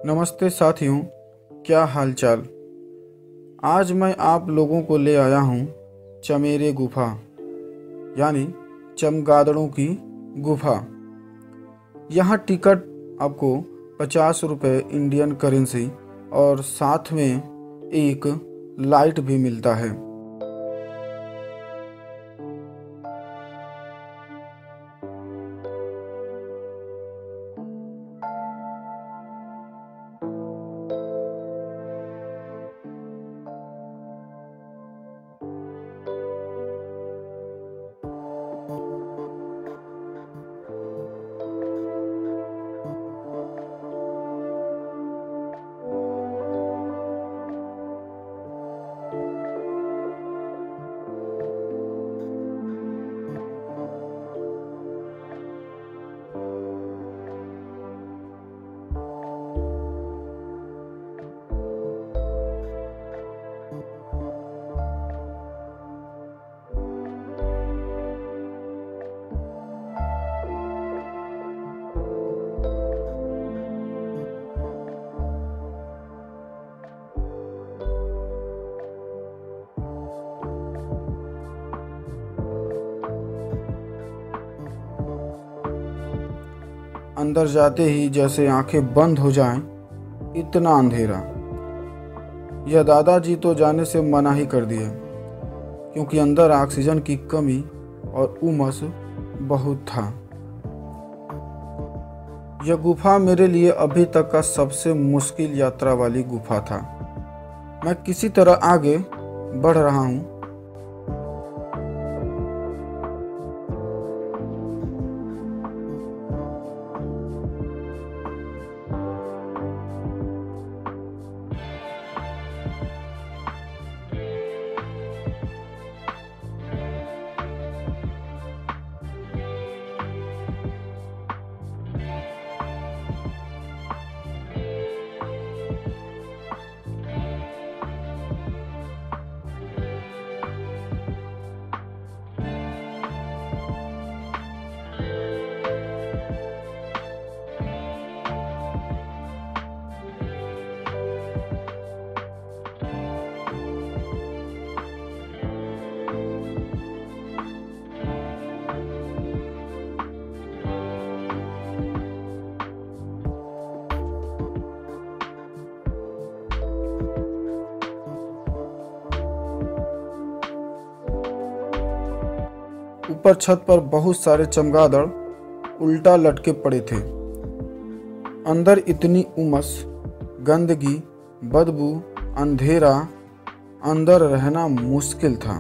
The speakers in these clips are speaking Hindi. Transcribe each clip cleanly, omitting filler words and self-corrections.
नमस्ते साथियों, क्या हालचाल। आज मैं आप लोगों को ले आया हूँ चमेरे गुफा यानी चमगादड़ों की गुफा। यहाँ टिकट आपको 50 रुपये इंडियन करेंसी और साथ में एक लाइट भी मिलता है। अंदर जाते ही जैसे आंखें बंद हो जाएं, इतना अंधेरा। यह दादाजी तो जाने से मना ही कर दिए क्योंकि अंदर ऑक्सीजन की कमी और उमस बहुत था। यह गुफा मेरे लिए अभी तक का सबसे मुश्किल यात्रा वाली गुफा था। मैं किसी तरह आगे बढ़ रहा हूँ। ऊपर छत पर बहुत सारे चमगादड़ उल्टा लटके पड़े थे। अंदर इतनी उमस, गंदगी, बदबू, अंधेरा, अंदर रहना मुश्किल था।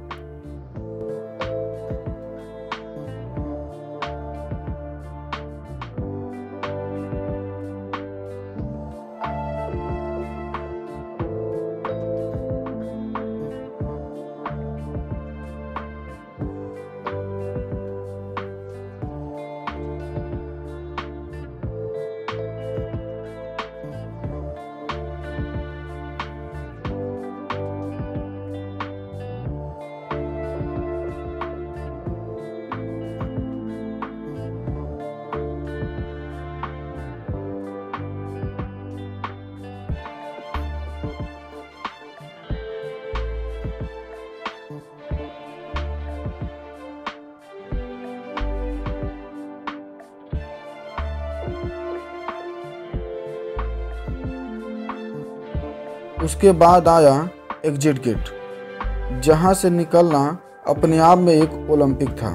उसके बाद आया एग्जिट गेट, जहां से निकलना अपने आप में एक ओलंपिक था।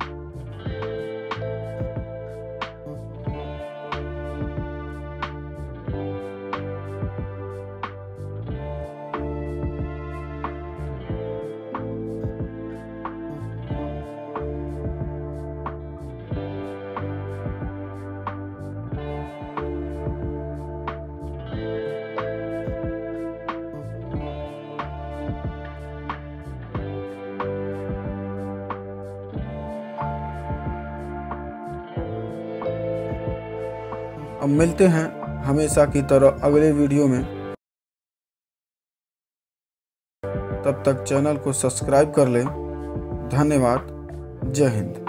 अब मिलते हैं हमेशा की तरह अगले वीडियो में। तब तक चैनल को सब्सक्राइब कर लें। धन्यवाद। जय हिंद।